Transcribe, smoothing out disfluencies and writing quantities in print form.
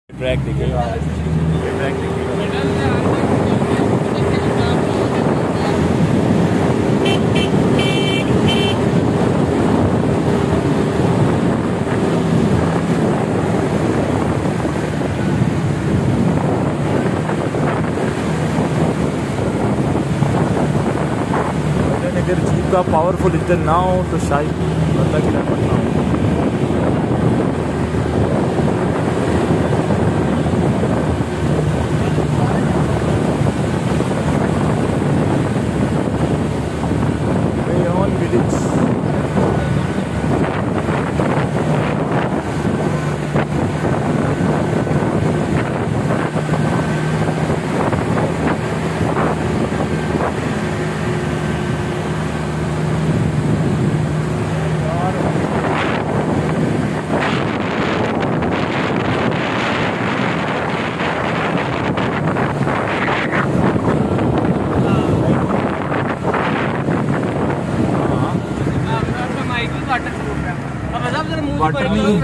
Track दिखेगा, track दिखेगा। अगर जीप का पावरफुल इंजन ना हो तो शायद अल्लाह की रहमत ना हो। वाटर नहीं